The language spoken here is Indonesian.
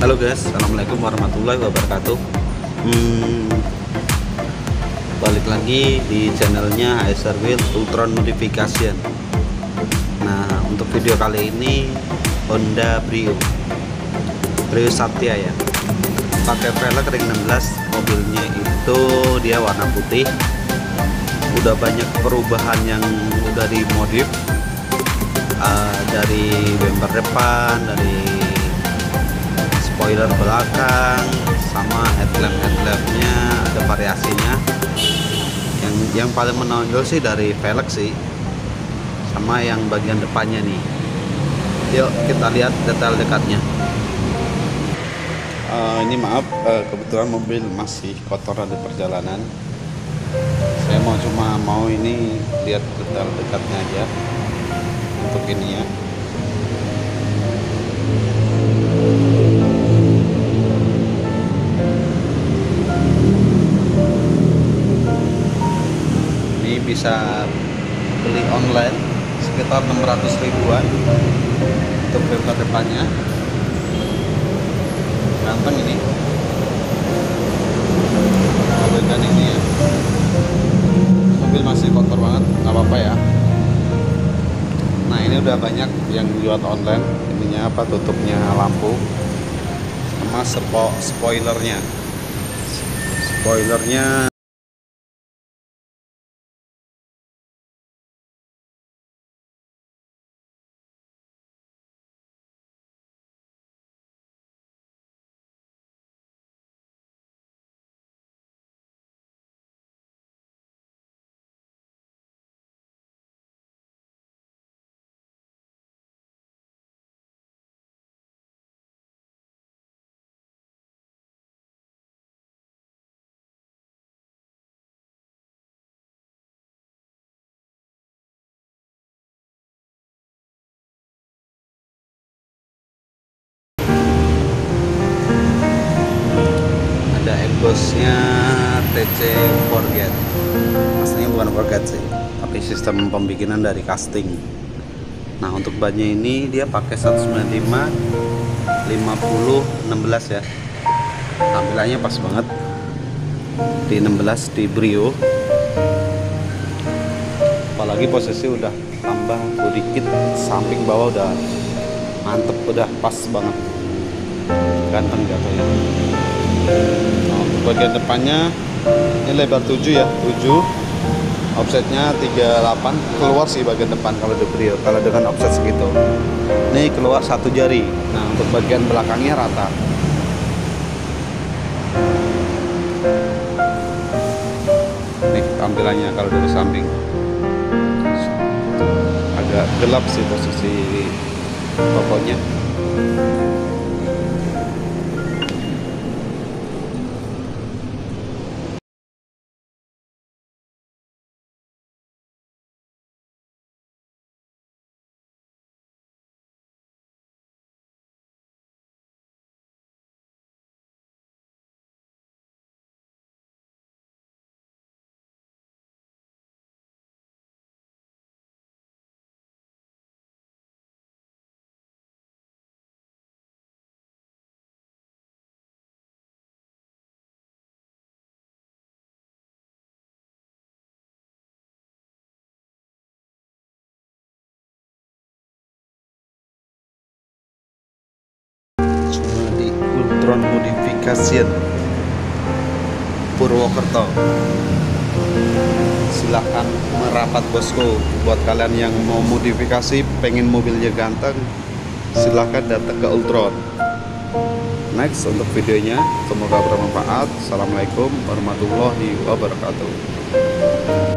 Halo guys, assalamualaikum warahmatullahi wabarakatuh. Balik lagi di channelnya HSR Wheel Ultron Modification. Nah, untuk video kali ini Honda Brio Satya ya, pakai velg ring 16. Mobilnya itu dia warna putih. Udah banyak perubahan yang udah dimodif, dari bumper depan, dari spoiler belakang, sama headlampnya ada variasinya. Yang paling menonjol sih dari velg sih, sama yang bagian depannya nih. Yuk kita lihat detail dekatnya. Ini maaf, kebetulan mobil masih kotor di perjalanan. Saya cuma mau ini lihat detail dekatnya aja untuk ini ya. Bisa beli online sekitar 600 ribuan untuk bumper depannya. Ganteng ini bagian ini ya. Mobil masih kotor banget, nggak apa-apa ya. Nah, ini udah banyak yang jual online. Ininya apa, tutupnya lampu sama spoilernya bosnya TC Forget. Aslinya bukan Forget sih, tapi sistem pembikinan dari casting. Nah, untuk bannya ini dia pakai 195 50 16 ya. Tampilannya pas banget di 16 di Brio. Apalagi posisi udah tambah body kit samping bawah udah mantep, udah pas banget, ganteng jatuhnya. Nah, untuk bagian depannya ini lebar 7 ya, 7, offsetnya 38, keluar sih bagian depan kalau di Brio. Kalau dengan offset segitu ini keluar 1 jari. Nah, untuk bagian belakangnya rata. Nih tampilannya kalau dari samping agak gelap sih posisi tokonya. Ultron Modification Purwokerto. Silahkan merapat bosku. Buat kalian yang mau modifikasi, pengen mobilnya ganteng, silahkan datang ke Ultron. Next untuk videonya, semoga bermanfaat. Assalamualaikum warahmatullahi wabarakatuh.